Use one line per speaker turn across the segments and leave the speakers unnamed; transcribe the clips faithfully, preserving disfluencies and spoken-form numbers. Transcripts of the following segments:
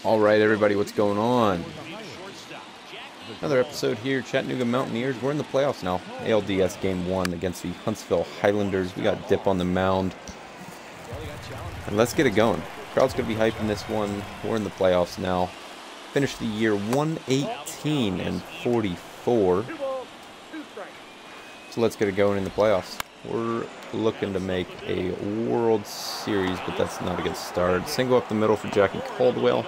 All right, everybody, what's going on? Another episode here, Chattanooga Mountaineers. We're in the playoffs now. A L D S Game one against the Huntsville Highlanders. We got Dip on the mound. And let's get it going. Crowd's going to be hyping this one. We're in the playoffs now. Finished the year one eighteen and forty-four. So let's get it going in the playoffs. We're looking to make a World Series, but that's not a good start. Single up the middle for Jackie Caldwell.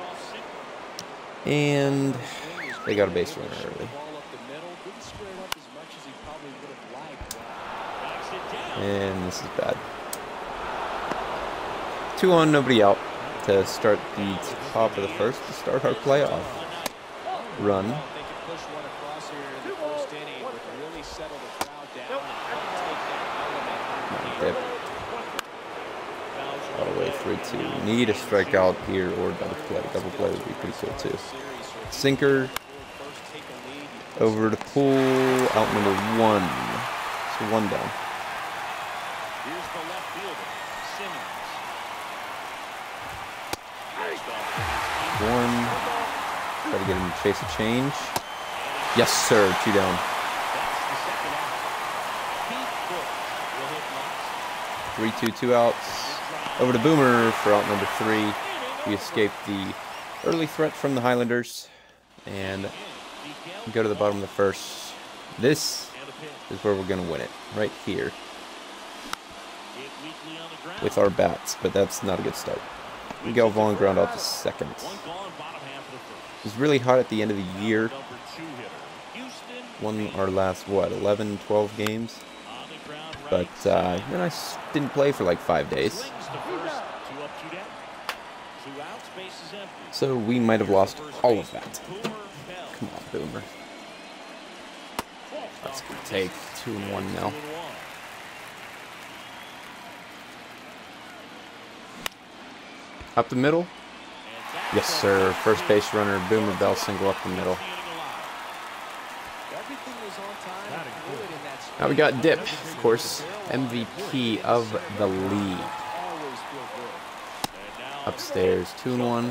And they got a base runner early. And this is bad. Two on, nobody out to start the top of the first to start our playoff run. Dip. All the way three two. Need a strikeout here or double play. Double play would be pretty cool too. Sinker over to Pool, out number one. So one down.
Here's the left fielder, Simmons.
One. Try to get him to chase a change. Yes, sir. Two down. Three two, two outs. Over to Boomer for out number three. We escaped the early threat from the Highlanders and go to the bottom of the first. This is where we're going to win it, right here, with our bats, but that's not a good start. Miguel Vaughn ground out to second. It was really hot at the end of the year. Won our last, what, eleven, twelve games? But uh, then I didn't play for like five days. So we might have lost all of that. Come on, Boomer. That's going to take two and one now. Up the middle. Yes, sir. First base runner, Boomer Bell, single up the middle. Now we got Dip, of course, M V P of the league. Upstairs, two and one.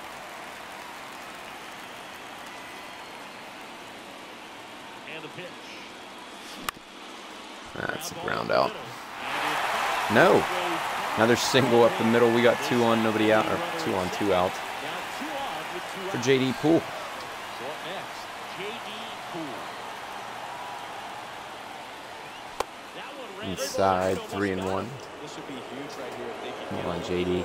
That's a ground out. No. Another single up the middle. We got two on, nobody out, or two on, two out for J D Poole. Inside, three and one. Come on, J D.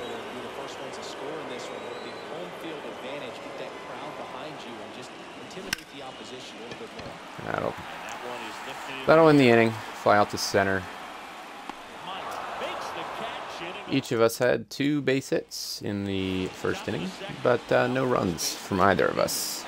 That'll, that'll win the inning. Fly out to center. Each of us had two base hits in the first inning, but uh, no runs from either of us.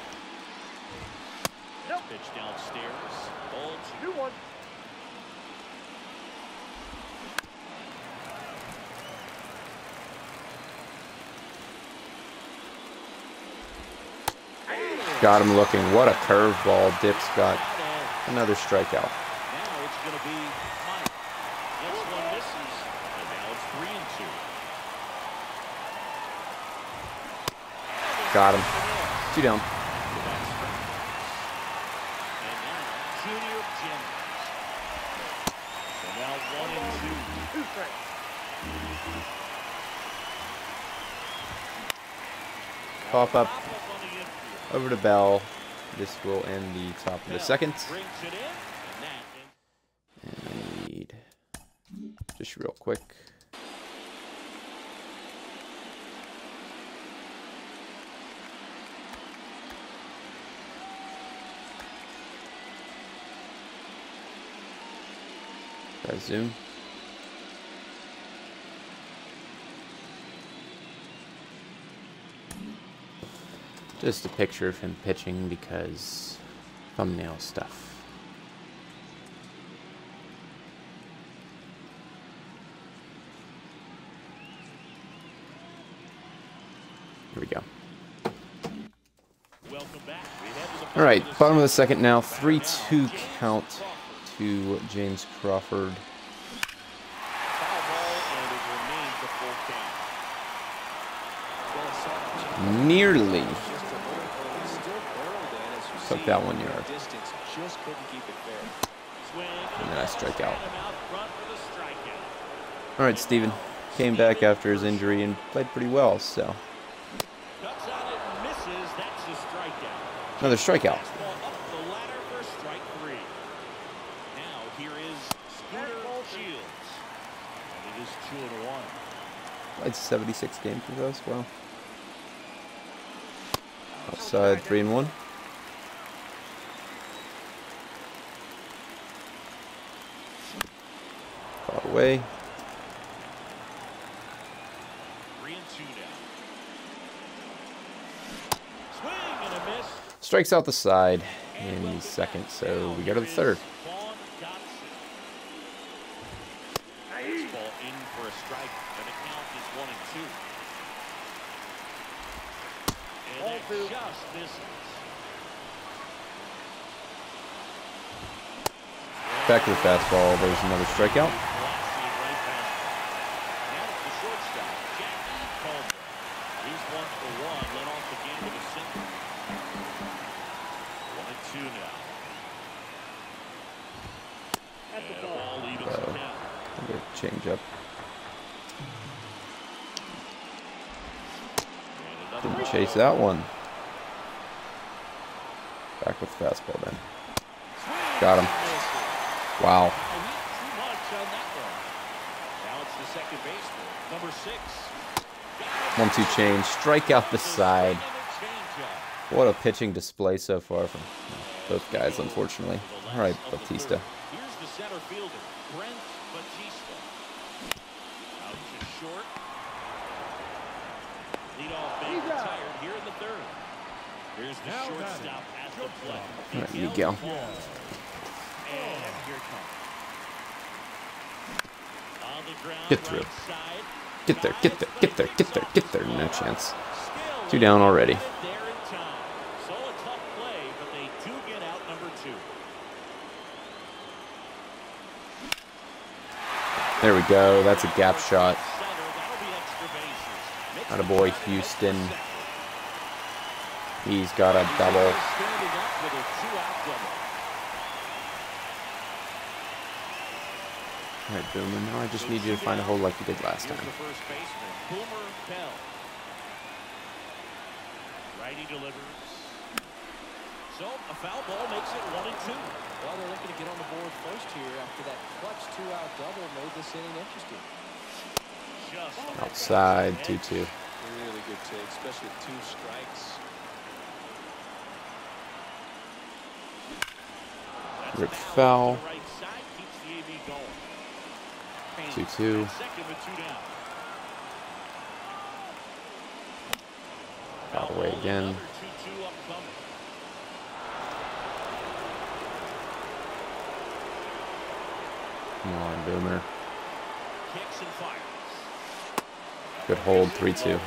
Got him looking. What a curveball. Dip's got another strikeout.
Now it's going to be Mike. This one misses, and now it's three and two.
Got him. Two down.
And now Junior Jennings. So now one and two.
Pop up over to Bell. This will end the top of the second. And I need, just real quick, Try zoom. Just a picture of him pitching because thumbnail stuff. Here we go. All right, bottom of the second now. three two count to James Crawford.
Foul ball, and it remains a full count.
Nearly took that one yard. And then I strike out. All right, Steven came back after his injury and played pretty well, so. Another strikeout. Played seventy-six games with us. Wow. Outside three and one. Caught away. Strikes out the side in the second, so we go to the third. Back to the fastball. There's another strikeout. Change up. Didn't chase that one. Back with the fastball then. Got him. Wow. One two change. Strike out the side. What a pitching display so far from both guys, unfortunately. All right, Bautista.
Here's the center fielder, Brent Bautista. Out to short. Leadoff being retired here in the third. Here's the shortstop at the plate.
All right, Miguel.
And here comes. On the ground,
Get through.
right side.
Get there, get there, get there, get there, get there. No chance. Two down already.
There in time. So a tough play, but they do get out number two.
There we go. That's a gap shot. Attaboy, Houston. He's got a double. All right, Boomer. Now I just need you to find a hole like you did last time.
Righty delivers. So a foul ball makes it one and two.
Well, they're looking to get on the board first here after that clutch two-out double made this inning interesting.
Just
Outside, two two.
Really good take, especially with two strikes.
Rip foul. two two. Got away again. Come on, Boomer. Good hold, three two.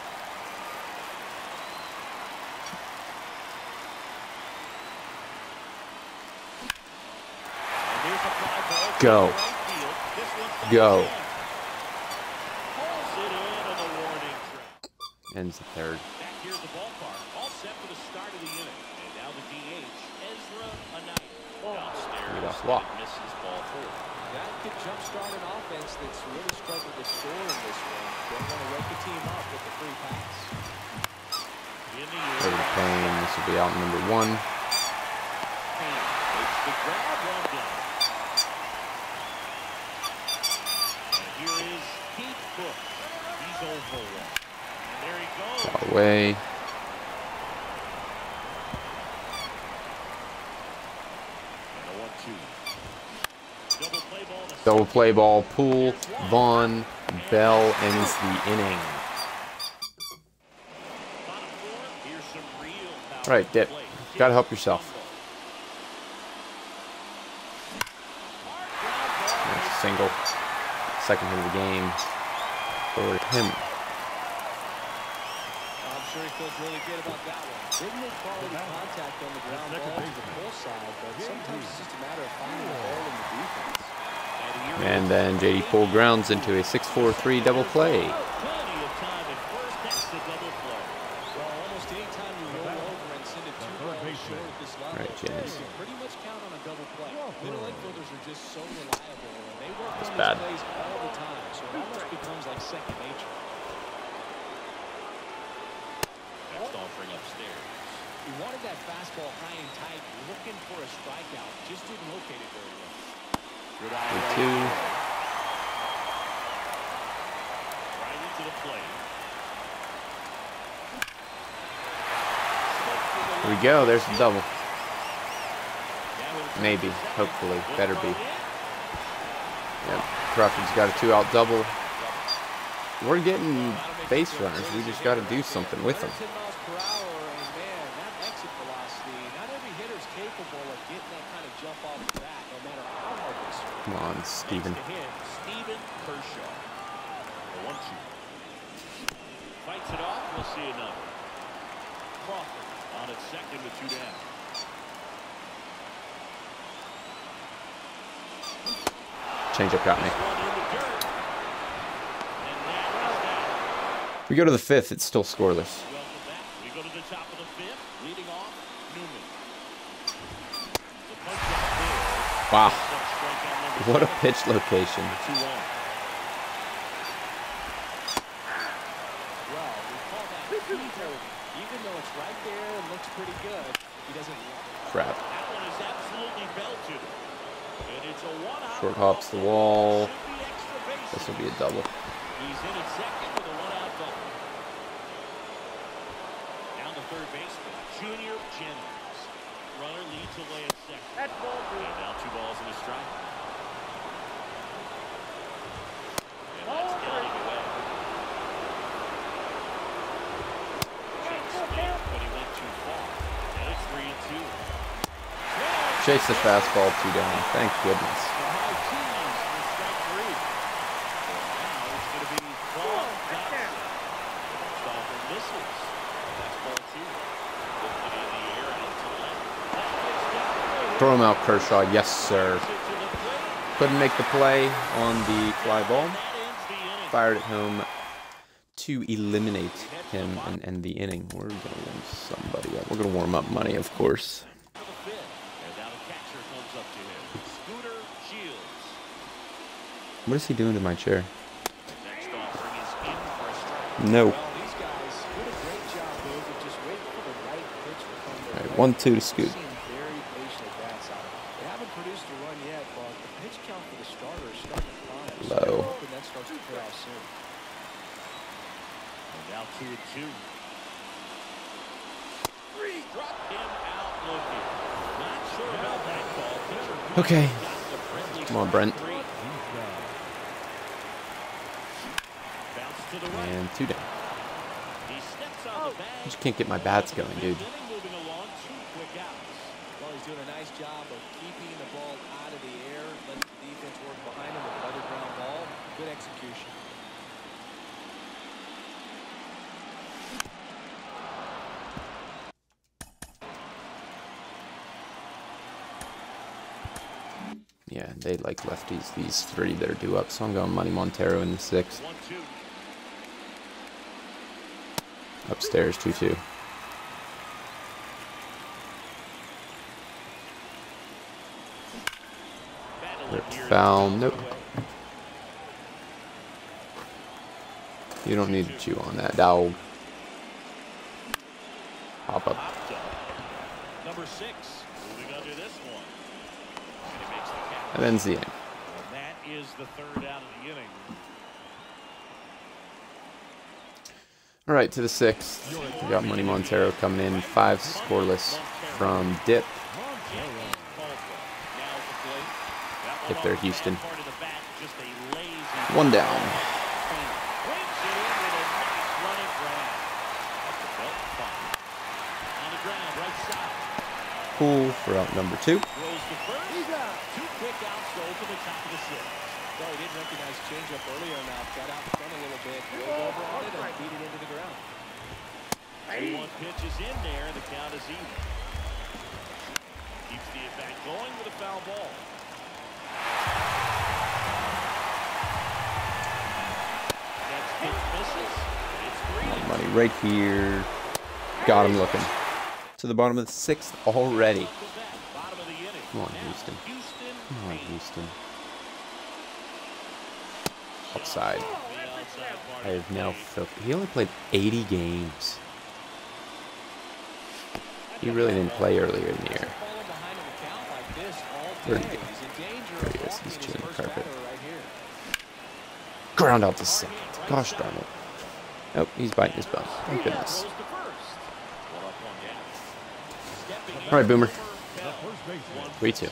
Go. Go. Ends the third.
Back here at the ballpark, all set for the start of the inning. And now the D H, Ezra Anaya. Downstairs,
Lead off walk.
misses ball four.
That could jumpstart an offense that's really struggled to score in this one. Don't want to wake the team up with the free pass.
In the
Over to Payne. This will be out number one.
Payne makes the grab, one down. And here is Keith Cook. He's over one. And there he goes.
Got away.
And a one two. Double play ball. to
Double play ball. Poole. Vaughn. Bell ends the inning.
bottom four. Here's some real power
All right, Dip.
play.
Gotta help yourself. That's a single. Second hit of the game for him.
I'm sure he feels really good about that one. Didn't make quality contact on the ground ball to the pull side, but sometimes it's just a matter of finding the ball in the defense.
And then J D Poole grounds into a six four three double play.
Plenty of time at first. That's the double play.
Almost any time you roll over and send it two balls short at this level,
Right, James.
you can pretty much count on a double play. Middle infielders are just so reliable, and they work
That's
on
bad.
these plays all the time, so it almost becomes like second nature.
Next offering upstairs.
He wanted that fastball high and tight, looking for a strikeout, just didn't locate it very well.
Good eye
Three,
right
two.
right into the plate.
Here we go. There's the double. Maybe. Hopefully. Better be. Yep. Crawford's got a two-out double. We're getting base runners. We just got to do something with them.
ten miles per hour, and man, that exit velocity, not every hitter's capable of getting that kind of jump off the bat, no matter how hard they swing.
Come on, Steven.
Next to him, Steven Kershaw. The one two. Fights it off. We'll see another. Crawford on at second with two down.
Changeup got me.
One in the dirt. And that is that.
We go to the fifth. It's still scoreless.
Welcome back. We go to the top of the fifth. Leading off, Newman. The punch out there.
Wow.
That's strikeout number
What a
seven.
pitch location.
two one.
Well, we call that fever. Even though it's right there and looks pretty good, he doesn't.
Crap.
That one is absolutely belted. And it's a one-out.
Short hops the wall.
Should be extra base.
This will be a double.
He's in at second with a one-out double. Down to third baseman, Junior Jennings. Runner leads away at second. That's ball three. And now two balls and a strike. And that's counting away. Chase Smith, but he went too far. And it's three and two.
Chase the fastball two down. Thank goodness.
The high tees for strike three. So now it's going to be ball Johnson. Stoffer misses. That's ball two. Lifted in the air out to left. That gets down.
Throw him out, Kershaw. Yes, sir.
Gets it to the plate.
Couldn't make the play on the fly ball.
That ends the inning.
Fired it home to eliminate him and end the inning. We're going to warm somebody up. We're going to warm up Money, of course.
For the fifth. And now the catcher comes up to him. Scooter Shields.
What is he doing to my chair?
Next offering is in for a strike.
No.
Well, these guys did a great job, Dave, of just waiting for the right pitch to come their
All right,
way.
one, two to Scoot.
Seem very patient at bats out. They haven't produced a run yet, but the pitch count for the starter is starting to climb. So
Low.
we're hoping that starts to pay off soon.
And now two and two. Three. Struck him out looking. Not sure about that call. Pitcher
Okay.
got the friendly
Come on,
strike
Brent.
three. Bounce to the right.
And two down.
He steps on the bag.
I just can't get my bats going, dude.
Moving along, two quick outs.
Well, he's doing a nice job of keeping the ball out of the air, letting the defense work behind him with another ground ball. Good execution.
Yeah, they like lefties, these three that are due up. So I'm going Money Montero in the sixth.
One, two.
Upstairs, two two.
Battling
Ripped
here.
foul. Nope. You don't need to chew on that, dog. Hop up.
Popped up. Number six. Moving under this one. And he makes the catch.
That ends the inning.
And that is the third out of the inning.
All right, to the sixth. We got Money Montero coming in. Five scoreless from Dip. If they're Houston. One down. Cool for out number two.
Two quick outs to open the top of the sixth.
Well, he didn't recognize changeup earlier enough. Got out in front a little bit. Rolled over on it and beat it into the ground.
two one pitch is in there, and the count is even. Keeps the at-bat going with a foul ball. Next pitch misses. It's three.
Money right here. Got him looking. To the bottom of the sixth already.
Bottom of the inning.
Come on, Houston.
Houston.
Come on, Houston. Outside.
The outside part
I
of
have
the
now
plate.
felt he only played eighty games. He really didn't play earlier in the year.
Falling behind in the count like this all
Where'd
day.
he go?
He's in danger
There
of
he is.
walking
He's
his
chewing the
first
carpet.
batter right here.
Ground out to second. Gosh darn it. Nope, he's biting his bum. Thank goodness.
Throws to first. One up, one down. Stepping
All right,
in,
Boomer.
Bell. One
three
for
two.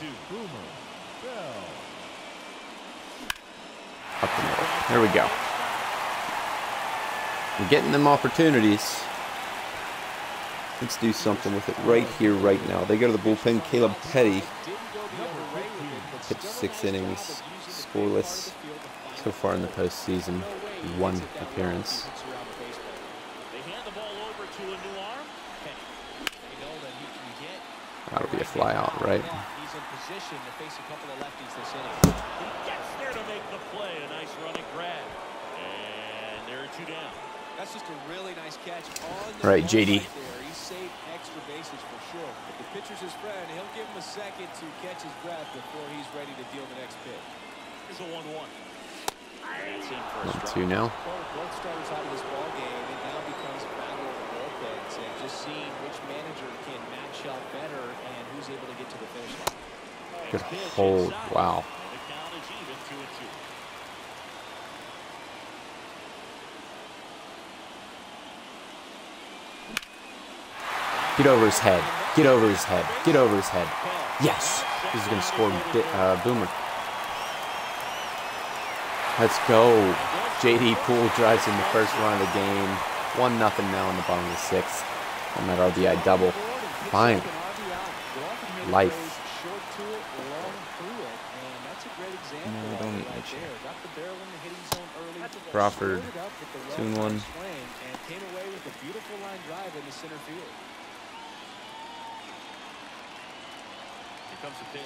Up the middle. There we go. We're getting them opportunities. Let's do something with it right here, right now. They go to the bullpen. Caleb Petty pitched six innings, scoreless so far in the postseason. One appearance.
They hand the ball over to a new arm. Petty.
They know that he can get
That'll be a fly out, right?
He's in position to face a couple of lefties this inning.
He gets there to make the play. A nice running grab. And there are two down.
That's just a really nice catch on the
All right, J D.
right there. He saved extra bases for sure. If the pitcher's his friend, he'll give him a second to catch his breath before he's ready to deal the next pitch.
Here's a one one. That's in for a
One,
strike.
two now.
Well, both starters out of this ball game, it now becomes a battle of the bullpens and just seeing which manager can match up better and who's able to get to the finish line.
Good
Next pitch
hold.
inside.
Wow.
And the count is even, two and two.
Get over his head. Get over his head. Get over his head. Yes. This is going to score uh, Boomer. Let's go. J D Poole drives in the first run of the game. one nothing now in the bottom of the sixth. On that R B I double. Fine. Life. No, don't eat my chair. Crawford. Two and one.
And came away with a beautiful line drive into center field.
Here comes the pitch.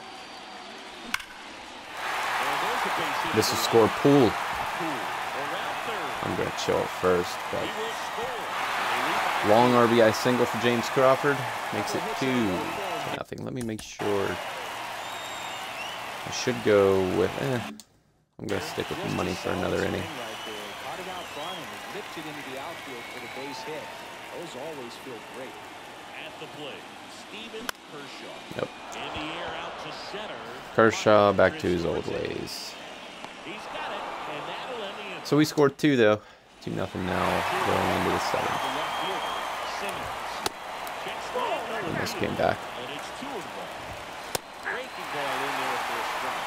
And there's the base hit.
This will score Poole.
Poole around third.
I'm going to chill at first,
He
but
will score.
long R B I single for James Crawford. Makes it two to nothing. Let me make sure. I should go with, eh. I'm going to stick with the money for another inning.
Caught it out front and ripped it into the outfield for the base hit. Those always feel great.
At the plate, Steven Kershaw.
Nope.
In the air out to center.
Kershaw back to his old ways.
He's got it, and that'll end the inning.
So we scored two, though. two nothing now, going into the seventh.
The left fielder, Simmons. Checks the ball, no
Almost
one.
came back.
And it's two and one. Breaking ball in there for a strike.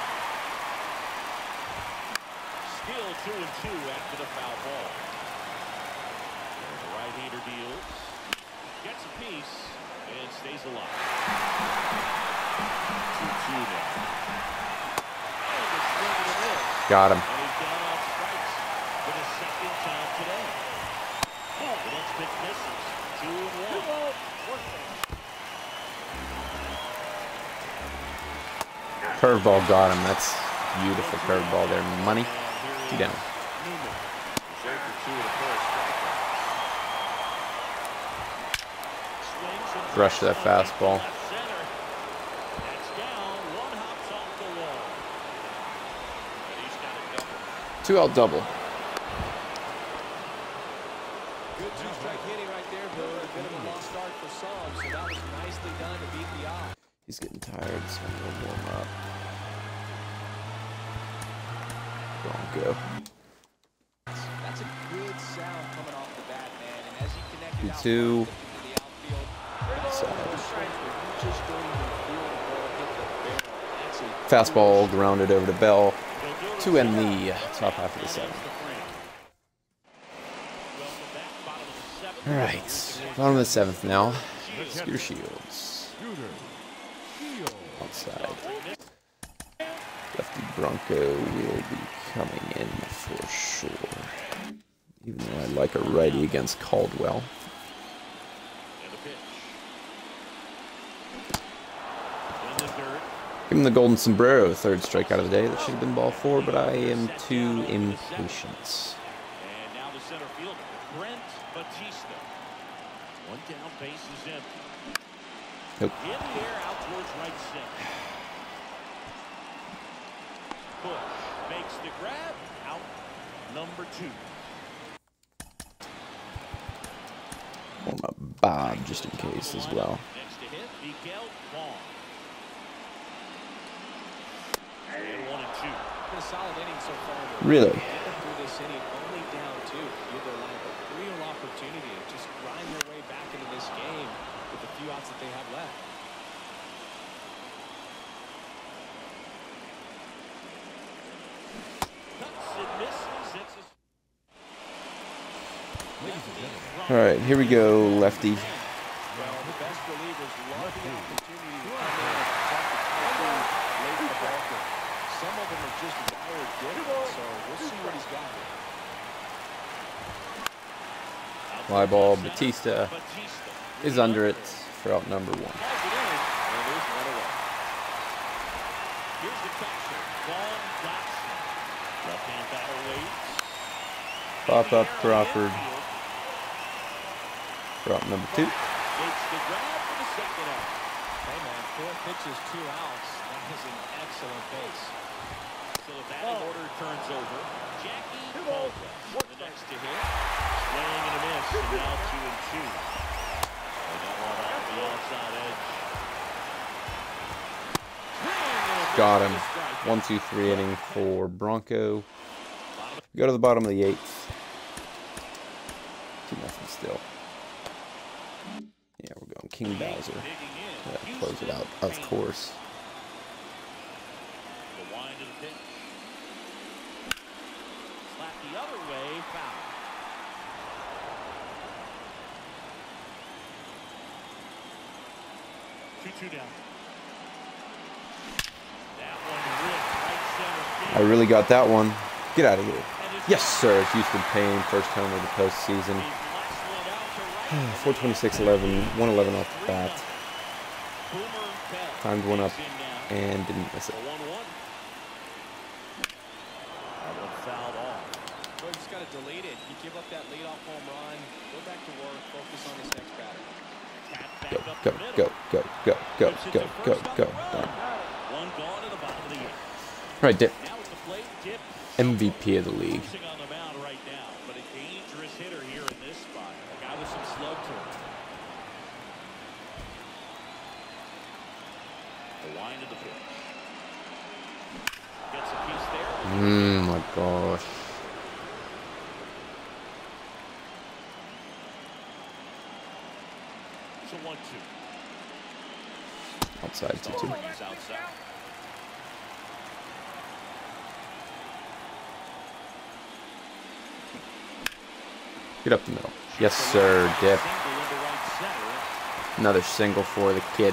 Still two and two after the foul ball. And the right-hander deals. Gets a piece and stays alive. two two now. And the swing and a miss.
Got him.
And he's down on strikes for the second time today. The next pitch misses. Two and one.
Curveball got him. That's beautiful curveball there. Money. Two down. Rush that fastball. Two out double.
Good two-strike hitting right there, Boo. A bit of a lost start for some, so that was nicely done to beat the eye.
He's getting tired, so I'm going to warm up. Bronco.
That's a good sound coming off the bat, man. And as he connected out
two.
front, into the outfield,
Outside.
those strikes where you just don't even feel the ball hit the barrel. That's a
Fastball grounded over to Bell to end the top half of the seventh. All right, bottom of the seventh now. Scooter Shields. Outside. Lefty Bronco will be coming in for sure. Even though I like a righty against Caldwell. Give him the golden sombrero, third strikeout of the day. That should have been ball four, but I am too impatient.
And now to center field, Brent Batista. One down, base is empty.
Nope.
In the air, out towards right center. Push makes the grab. Out number two.
Want my Bob just in case as well.
Next to hit, Miguel Vaughn. And one and two.
Been a solid inning so far.
Really?
Through this inning, only down two. Give their lineup a real opportunity to just grind their way back into this game with the few outs that they have left.
Cuts and misses. It's a
All right, here we go, lefty.
Well, the best relievers love the opportunity to come in and protect the country late in the ball game. Some of them are just wired different, so we'll see what he's got here.
Fly ball, Batista
Batista
is under it for out number one.
calls it in, and there's one away. Here's the catcher, Vaughn Dotson. Left-hand batter waits.
Pop up Crawford for out number two.
Makes the grab for the second out.
Hey, man, four pitches, two outs. That is an excellent base.
So the batting order turns over. Jackie Caldwell, the next to hit. Swing and a miss, and now two and two. They got one off the outside edge. Swing and a miss
Got
for
him.
the strikeout.
One, two, three inning for Bronco. We go to the bottom of the eighth. Two nothing still. Yeah, we're going King Bowser.
Digging in.
Gotta close it out, of
Houston
course.
The wind of the pitch. Slap the other way, foul. two two down. That one ripped right center
I
field.
really got that one. Get out of here.
And it's
Yes, sir. Houston Payne, first homer of the postseason.
the last one out to right.
four twenty-six eleven, one eleven off the bat.
Boomer Bell
Timed one up
takes in now
and didn't miss it.
for one one. That one fouled off.
Well, you just got to delete it. You give up that leadoff home run, go back to work, focus on this next batter.
Tap
Go,
back up
go,
the middle.
go, go, go, go,
Puts it
go,
to
go,
first on
go.
the run.
Darn.
One gone to the bottom of the eighth.
Right there.
Now at the plate, Dip
M V P of the league.
Cruising on the mound right now, but a dangerous hitter here in this spot. A guy with some slug to him. The wind of the pitch. Gets a piece there.
Mmm, my gosh.
It's a one two.
Outside two two.
He's outside.
Get up the middle. Yes, sir, Dip.
Single into right center.
Another single for the kid.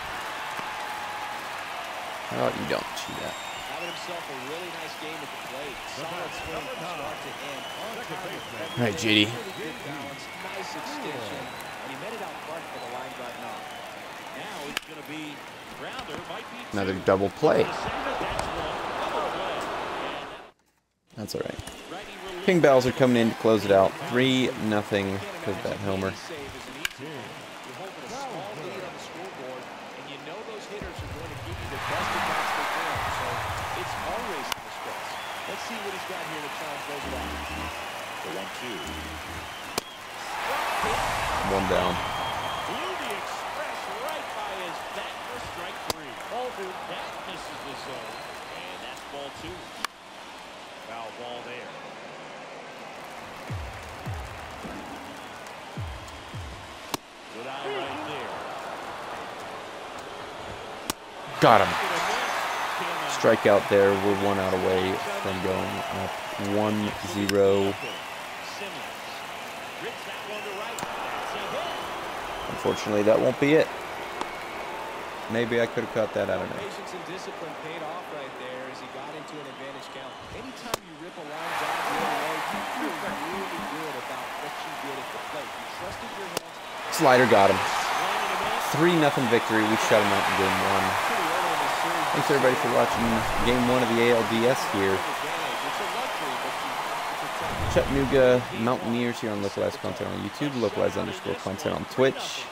How about you don't shoot that?
Having himself a really nice game at the plate. Solid swing from start to end. On time.
All right, J D.
Really good balance, nice extension, and he met it out front for the line drive knock.
Now it's going to be Grounder. Might be two.
Another double play.
That's one. Double play. And
That's all right.
righty relief.
King Bowser coming in to close it out. three nothing because of that homer.
Save is an easy one. You're holding a small lead on the scoreboard, and you know those hitters are going to give you the best at bats they can. So it's always in the stretch. Let's see what he's got here to try and close it out.
The one two.
One down.
Blew the express right by his back for strike three. Over. That misses the zone. And that's ball two. Foul ball there. Good eye right there.
Got him.
Get a miss. Came out.
Strikeout there. We're one out away from going up one zero.
Simmons. Rips that one to right. That's a hit.
Unfortunately, that won't be it. Maybe I could have caught that. I don't know.
Patience and discipline paid off right there as he got into an advantage count. Anytime you rip a line drive the other way, you feel really good about what you did at the plate. You trusted your hands.
Slider got him.
Swing and a miss.
three nothing victory. We shut him out in game one.
Pretty early in the series.
Thanks everybody for watching game one of the A L D S here.
Advantage. It's a luxury, but you, you protect
Chattanooga Mountaineers here on Localized Content on YouTube, Localized underscore content on Twitch.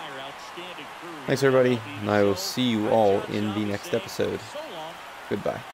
Thanks everybody, and I will see you all in the next episode. Goodbye.